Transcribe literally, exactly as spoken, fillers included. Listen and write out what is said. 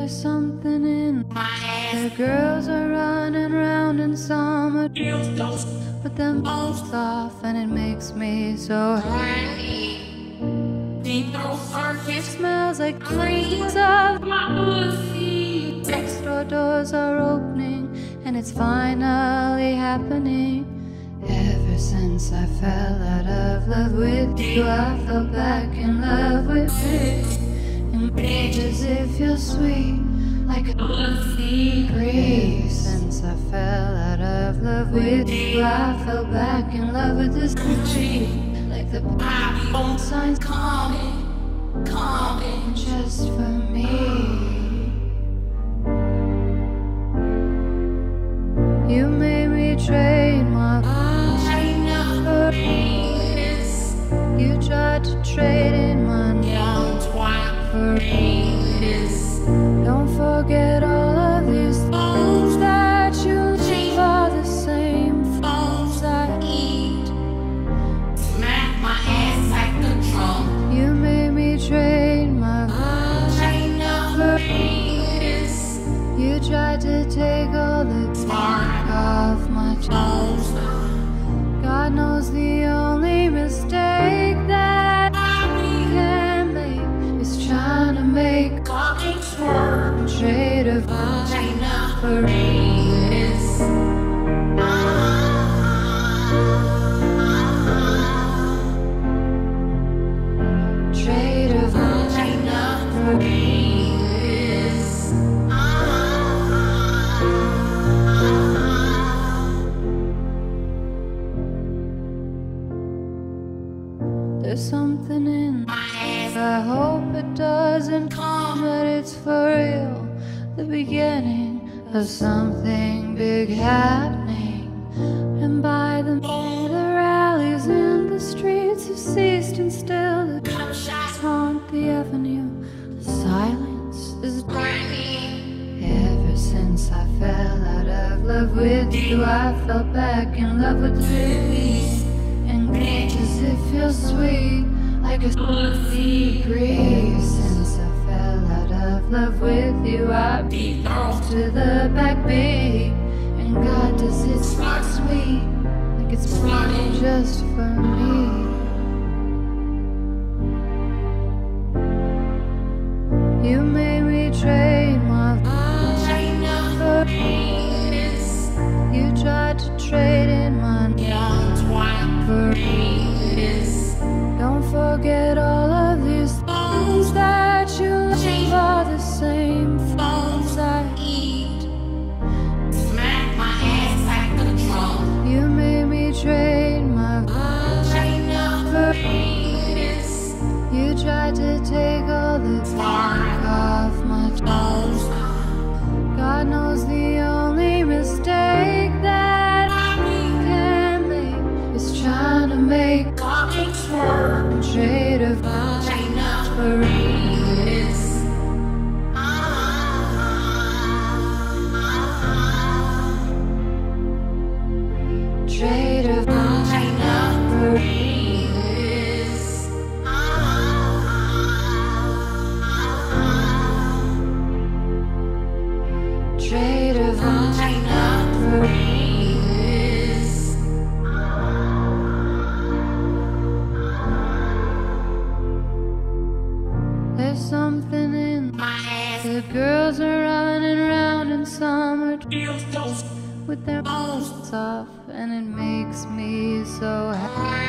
There's something in my head. The girls are running round in summer, but them both off, and it makes me so happy. It smells like trees of my pussy. Next door doors are opening, and it's finally happening. Ever since I fell out of love with you, I fell back in love with you. And pages it feels sweet, like a pussy breeze. Since I fell out of love with you, I fell back in love with this country. Like the pop signs coming, coming just for me. You made me trade my vagina for penis. You tried to trade in my young twat for penis. Don't forget all of these phones that you leave are the same phones I eat. Smack my ass like a drum. You made me trade my vagina for penis. You tried to take all the spark off my toes. God knows the only mistake that I can make is trying to make cocky swerve. Trade a vagina for penis. Trade a vagina for penis. There's something in my head. I hope it doesn't come, but it's for real. The beginning of something big happening. And by the the rallies in the streets have ceased, and still the gunshots haunt the avenue. The silence is burning. Ever since I fell out of love with you, I fell back in love with the cities. And pages it feels sweet, like a pussy breeze. Since I fell out of love with you, I beat off to the backbeat. And God, does it smell sweet, like it's made just for me. You made me trade my vagina for penis. You tried to trade in my young twat for penis. Don't forget all of these phones that you leave are the same phones I eat. Smack my ass like a drum. You made me trade my vagina for penis. You tried to take all the spark off my toes. God knows the only mistake that I can make is trying to make cocky swerve. Trade a vagina for penis. Trade a vagina for penis. Trade a vagina for penis. There's something in my head. The girls are running around in summer with their mouths off, and it makes me so happy.